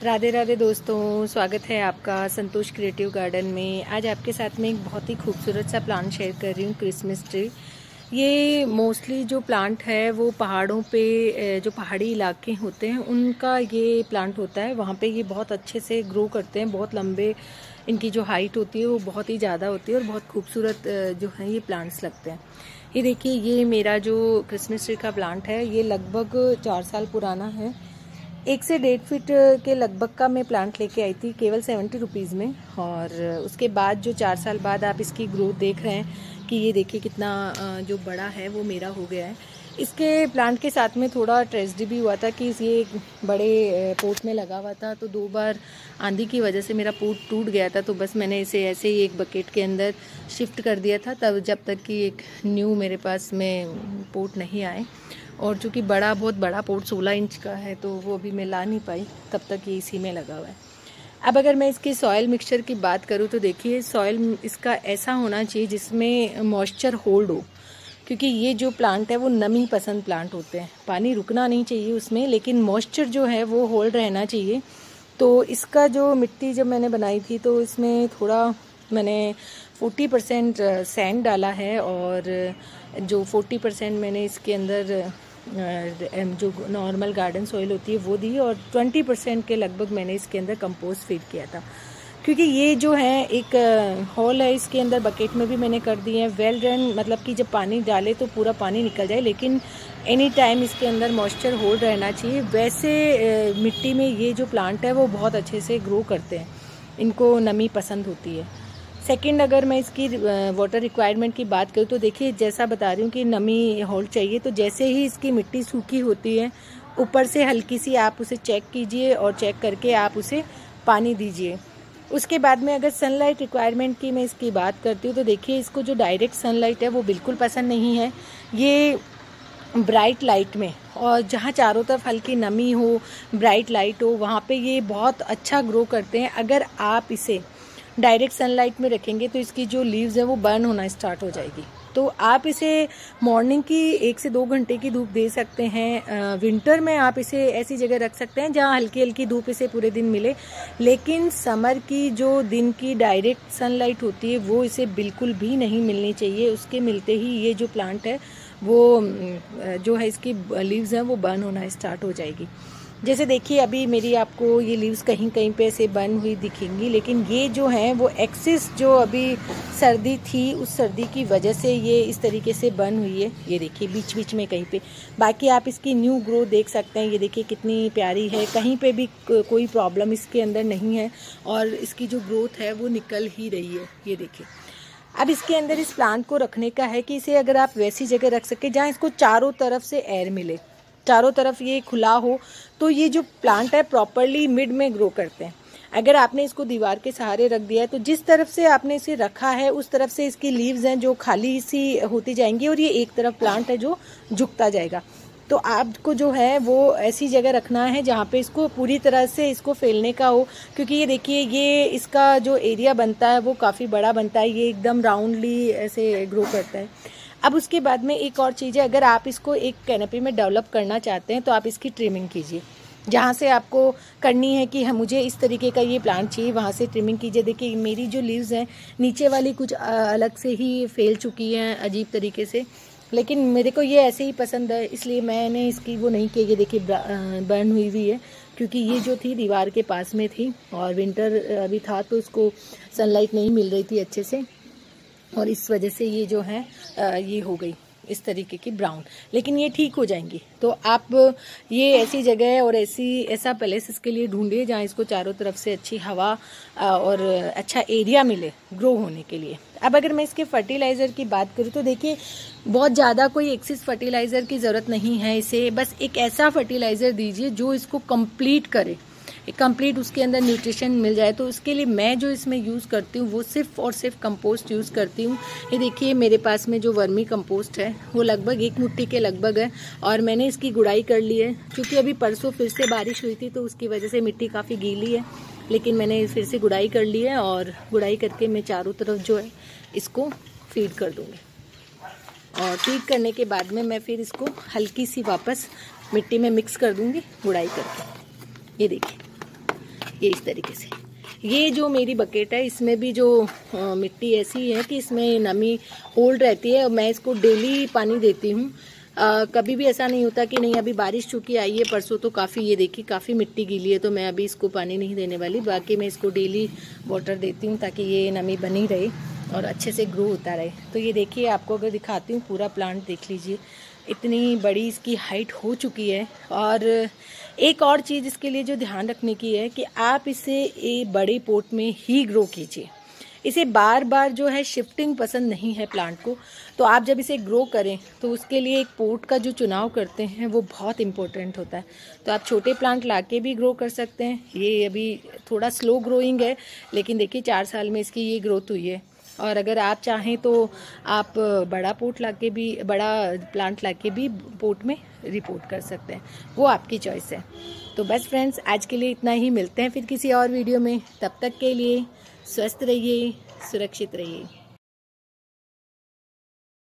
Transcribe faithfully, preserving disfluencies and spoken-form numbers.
राधे राधे दोस्तों, स्वागत है आपका संतोष क्रिएटिव गार्डन में। आज आपके साथ में एक बहुत ही खूबसूरत सा प्लांट शेयर कर रही हूँ, क्रिसमस ट्री। ये मोस्टली जो प्लांट है वो पहाड़ों पे, जो पहाड़ी इलाके होते हैं उनका ये प्लांट होता है। वहाँ पे ये बहुत अच्छे से ग्रो करते हैं, बहुत लंबे इनकी जो हाइट होती है वो बहुत ही ज़्यादा होती है और बहुत खूबसूरत जो है ये प्लांट्स लगते हैं। ये देखिए, ये मेरा जो क्रिसमस ट्री का प्लांट है ये लगभग चार साल पुराना है। एक से डेढ़ फीट के लगभग का मैं प्लांट लेके आई थी केवल सेवेंटी रुपीज़ में। और उसके बाद जो चार साल बाद आप इसकी ग्रोथ देख रहे हैं कि ये देखिए कितना जो बड़ा है वो मेरा हो गया है। इसके प्लांट के साथ में थोड़ा ट्रेजेडी भी हुआ था कि ये बड़े पोट में लगा हुआ था, तो दो बार आंधी की वजह से मेरा पोट टूट गया था। तो बस मैंने इसे ऐसे ही एक बकेट के अंदर शिफ्ट कर दिया था, तब जब तक कि एक न्यू मेरे पास में पोट नहीं आए। और चूँकि बड़ा बहुत बड़ा पोट सोलह इंच का है तो वो अभी मैं ला नहीं पाई, तब तक ये इसी में लगा हुआ है। अब अगर मैं इसकी सॉयल मिक्सचर की बात करूँ तो देखिए, सॉयल इसका ऐसा होना चाहिए जिसमें मॉइस्चर होल्ड हो, क्योंकि ये जो प्लांट है वो नमी पसंद प्लांट होते हैं। पानी रुकना नहीं चाहिए उसमें, लेकिन मॉइस्चर जो है वो होल्ड रहना चाहिए। तो इसका जो मिट्टी जब मैंने बनाई थी तो इसमें थोड़ा मैंने चालीस परसेंट सैंड डाला है और जो चालीस परसेंट मैंने इसके अंदर जो नॉर्मल गार्डन सॉइल होती है वो दी, और बीस परसेंट के लगभग मैंने इसके अंदर कंपोस्ट फीड किया था। क्योंकि ये जो है एक होल है इसके अंदर, बकेट में भी मैंने कर दिए हैं वेल रन, मतलब कि जब पानी डाले तो पूरा पानी निकल जाए, लेकिन एनी टाइम इसके अंदर मॉइस्चर होल्ड रहना चाहिए। वैसे मिट्टी में ये जो प्लांट है वो बहुत अच्छे से ग्रो करते हैं, इनको नमी पसंद होती है। सेकंड, अगर मैं इसकी वाटर रिक्वायरमेंट की बात करूँ तो देखिए, जैसा बता रही हूँ कि नमी होल्ड चाहिए, तो जैसे ही इसकी मिट्टी सूखी होती है ऊपर से हल्की सी आप उसे चेक कीजिए और चेक करके आप उसे पानी दीजिए। उसके बाद में अगर सनलाइट रिक्वायरमेंट की मैं इसकी बात करती हूँ तो देखिए, इसको जो डायरेक्ट सनलाइट है वो बिल्कुल पसंद नहीं है। ये ब्राइट लाइट में, और जहाँ चारों तरफ हल्की नमी हो, ब्राइट लाइट हो, वहाँ पे ये बहुत अच्छा ग्रो करते हैं। अगर आप इसे डायरेक्ट सनलाइट में रखेंगे तो इसकी जो लीव्स है वो बर्न होना स्टार्ट हो जाएगी। तो आप इसे मॉर्निंग की एक से दो घंटे की धूप दे सकते हैं। विंटर में आप इसे ऐसी जगह रख सकते हैं जहाँ हल्की हल्की धूप इसे पूरे दिन मिले, लेकिन समर की जो दिन की डायरेक्ट सनलाइट होती है वो इसे बिल्कुल भी नहीं मिलनी चाहिए। उसके मिलते ही ये जो प्लांट है वो जो है इसकी लीव्स हैं वो बर्न होना स्टार्ट हो जाएगी। जैसे देखिए, अभी मेरी आपको ये लीव्स कहीं कहीं पे ऐसे बर्न हुई दिखेंगी, लेकिन ये जो हैं वो एक्सेस जो अभी सर्दी थी उस सर्दी की वजह से ये इस तरीके से बर्न हुई है। ये देखिए बीच बीच में कहीं पे, बाकी आप इसकी न्यू ग्रोथ देख सकते हैं। ये देखिए कितनी प्यारी है, कहीं पे भी कोई प्रॉब्लम इसके अंदर नहीं है और इसकी जो ग्रोथ है वो निकल ही रही है। ये देखिए, अब इसके अंदर इस प्लांट को रखने का है कि इसे अगर आप वैसी जगह रख सके जहाँ इसको चारों तरफ से एयर मिले, चारों तरफ ये खुला हो, तो ये जो प्लांट है प्रॉपरली मिड में ग्रो करते हैं। अगर आपने इसको दीवार के सहारे रख दिया है तो जिस तरफ से आपने इसे रखा है उस तरफ से इसकी लीव्स हैं जो खाली सी होती जाएंगी और ये एक तरफ प्लांट है जो झुकता जाएगा। तो आपको जो है वो ऐसी जगह रखना है जहाँ पे इसको पूरी तरह से इसको फैलने का हो, क्योंकि ये देखिए ये इसका जो एरिया बनता है वो काफ़ी बड़ा बनता है, ये एकदम राउंडली ऐसे ग्रो करता है। अब उसके बाद में एक और चीज़ है, अगर आप इसको एक कैनपी में डेवलप करना चाहते हैं तो आप इसकी ट्रिमिंग कीजिए। जहाँ से आपको करनी है कि हम मुझे इस तरीके का ये प्लांट चाहिए, वहाँ से ट्रिमिंग कीजिए। देखिए मेरी जो लीव्स हैं नीचे वाली कुछ अलग से ही फैल चुकी हैं अजीब तरीके से, लेकिन मेरे को ये ऐसे ही पसंद है, इसलिए मैंने इसकी वो नहीं की। ये देखिए बर्न हुई हुई है, क्योंकि ये जो थी दीवार के पास में थी और विंटर अभी था तो उसको सनलाइट नहीं मिल रही थी अच्छे से, और इस वजह से ये जो है ये हो गई इस तरीके की ब्राउन, लेकिन ये ठीक हो जाएंगी। तो आप ये ऐसी जगह और ऐसी ऐसा प्लेस इसके लिए ढूंढिए जहाँ इसको चारों तरफ से अच्छी हवा और अच्छा एरिया मिले ग्रो होने के लिए। अब अगर मैं इसके फर्टिलाइज़र की बात करूँ तो देखिए, बहुत ज़्यादा कोई एक्सिस फर्टिलाइज़र की ज़रूरत नहीं है इसे, बस एक ऐसा फर्टिलाइज़र दीजिए जो इसको कंप्लीट करे, कंप्लीट उसके अंदर न्यूट्रिशन मिल जाए। तो उसके लिए मैं जो इसमें यूज़ करती हूँ वो सिर्फ और सिर्फ कंपोस्ट यूज़ करती हूँ। ये देखिए मेरे पास में जो वर्मी कंपोस्ट है वो लगभग एक मुट्ठी के लगभग है, और मैंने इसकी गुड़ाई कर ली है। क्योंकि अभी परसों फिर से बारिश हुई थी तो उसकी वजह से मिट्टी काफ़ी गीली है, लेकिन मैंने फिर से गुड़ाई कर ली है, और गुड़ाई करके मैं चारों तरफ जो है इसको फीड कर दूँगी। और फीड करने के बाद में मैं फिर इसको हल्की सी वापस मिट्टी में मिक्स कर दूँगी गुड़ाई करके। ये देखिए ये इस तरीके से। ये जो मेरी बकेट है इसमें भी जो आ, मिट्टी ऐसी है कि इसमें नमी होल्ड रहती है और मैं इसको डेली पानी देती हूँ। कभी भी ऐसा नहीं होता कि नहीं अभी बारिश चूँकि आई है परसों तो काफ़ी, ये देखिए काफ़ी मिट्टी गीली है तो मैं अभी इसको पानी नहीं देने वाली। बाकी मैं इसको डेली वाटर देती हूँ ताकि ये नमी बनी रहे और अच्छे से ग्रो होता रहे। तो ये देखिए आपको अगर दिखाती हूँ पूरा प्लांट देख लीजिए, इतनी बड़ी इसकी हाइट हो चुकी है। और एक और चीज़ इसके लिए जो ध्यान रखने की है कि आप इसे एक बड़े पोट में ही ग्रो कीजिए। इसे बार बार जो है शिफ्टिंग पसंद नहीं है प्लांट को। तो आप जब इसे ग्रो करें तो उसके लिए एक पोट का जो चुनाव करते हैं वो बहुत इम्पोर्टेंट होता है। तो आप छोटे प्लांट लाके भी ग्रो कर सकते हैं। ये अभी थोड़ा स्लो ग्रोइंग है लेकिन देखिए चार साल में इसकी ये ग्रोथ हुई है। और अगर आप चाहें तो आप बड़ा पोट लाके भी, बड़ा प्लांट लाके भी पोट में रिपोर्ट कर सकते हैं, वो आपकी चॉइस है। तो बस फ्रेंड्स आज के लिए इतना ही, मिलते हैं फिर किसी और वीडियो में। तब तक के लिए स्वस्थ रहिए, सुरक्षित रहिए।